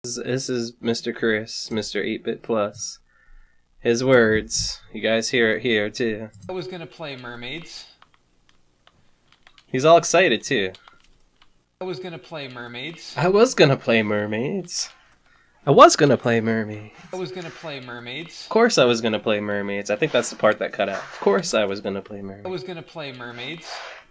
This is Mr. Chris, Mr. 8-Bit Plus. His words. You guys hear it here, too. I was gonna play Mermaids. He's all excited, too. I was gonna play Mermaids. I was gonna play Mermaids. I was gonna play Mermaids. I was gonna play Mermaids. Of course I was gonna play Mermaids. I think that's the part that cut out. Of course I was gonna play Mermaids. I was gonna play Mermaids.